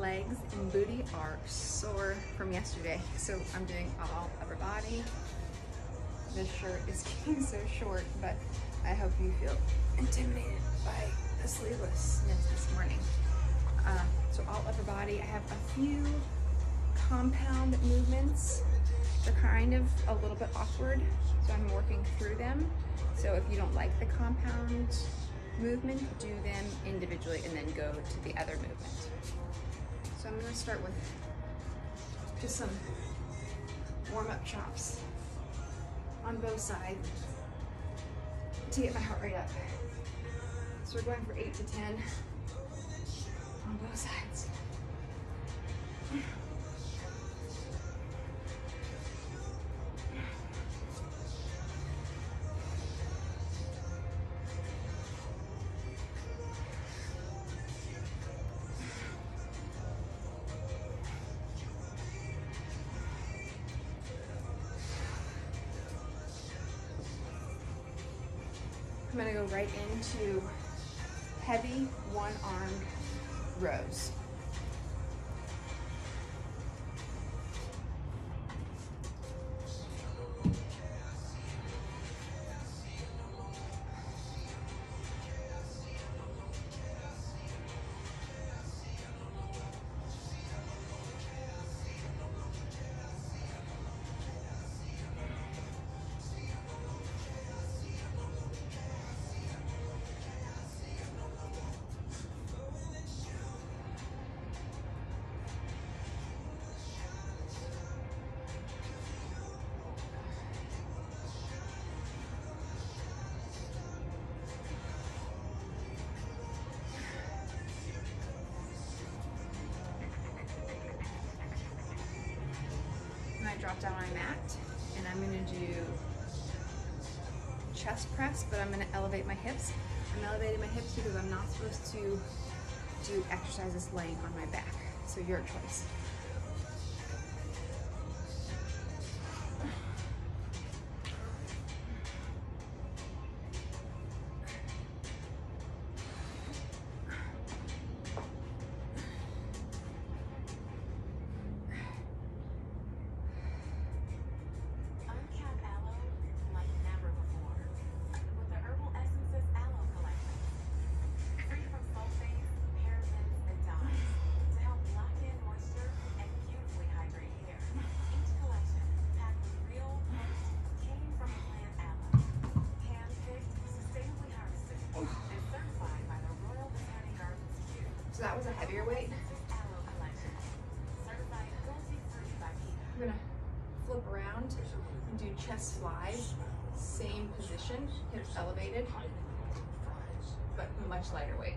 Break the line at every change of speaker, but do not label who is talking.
legs and booty are sore from yesterday, so I'm doing all upper body. This shirt is getting so short, but I hope you feel intimidated by the sleevelessness this morning. So all upper body. I have a few compound movements. They're kind of a little bit awkward, so I'm working through them. So if you don't like the compound movement, do them individually and then go to the other movement. So I'm going to start with just some warm-up chops on both sides to get my heart rate up. So we're going for 8 to 10 on both sides. I'm gonna go right into heavy one-armed rows. Drop down my mat, and I'm going to do chest press, but I'm going to elevate my hips. I'm elevating my hips because I'm not supposed to do exercises laying on my back, so your choice. So that was a heavier weight. I'm gonna flip around and do chest flies. Same position, hips elevated, but much lighter weight.